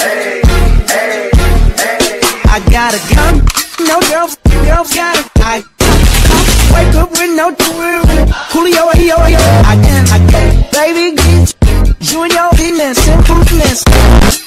I gotta come, no girls gotta. I wake up with no Julio, I can't, baby, get you and your penis, simpleness.